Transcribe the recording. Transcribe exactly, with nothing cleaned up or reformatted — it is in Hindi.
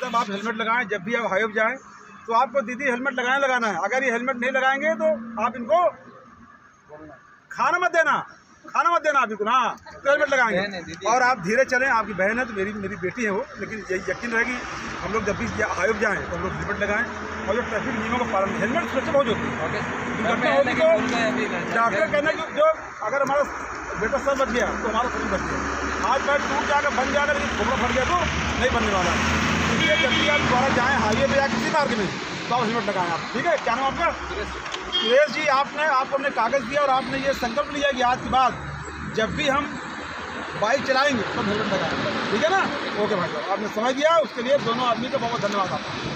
तब आप हेलमेट लगाएं। जब भी आप हाईवे जाएं तो आपको दीदी हेलमेट लगाए लगाना है। अगर ये हेलमेट नहीं लगाएंगे तो आप इनको खाना मत देना, खाना मत देना आप इनको। हाँ, तो हेलमेट लगाएंगे। और आप धीरे चलें, आपकी बहन है तो मेरी मेरी बेटी है वो, लेकिन यही यकीन रहेगी हम लोग जब भी हाईवे जाएँ तो हम लोग हेलमेट लगाएं और जो ट्रैफिक नियमों का पालन, हेलमेट सुरक्षा बहुत होती है। दुर्घटना होगी तो डॉक्टर कहना कि जो अगर हमारा बेटा सर बच गया तो हमारा शरीर बच गया। हाथ पैर टूट जाकर बन जाएगा लेकिन घुमड़ा फट गया तो नहीं बनने वाला है। इसलिए जब भी आप दोबारा जाएँ हाईवे पे या किसी मार्ग में तो आप हेलमेट लगाएं आप। ठीक है, क्या नाम आपका? सुरेश जी। आपने आपको हमने कागज़ दिया और आपने ये संकल्प लिया कि आज के बाद जब भी हम बाइक चलाएंगे तो हेलमेट लगाएंगे। ठीक है ना? ओके भाई साहब, आपने समय दिया उसके लिए दोनों आदमी का बहुत बहुत धन्यवाद आपका।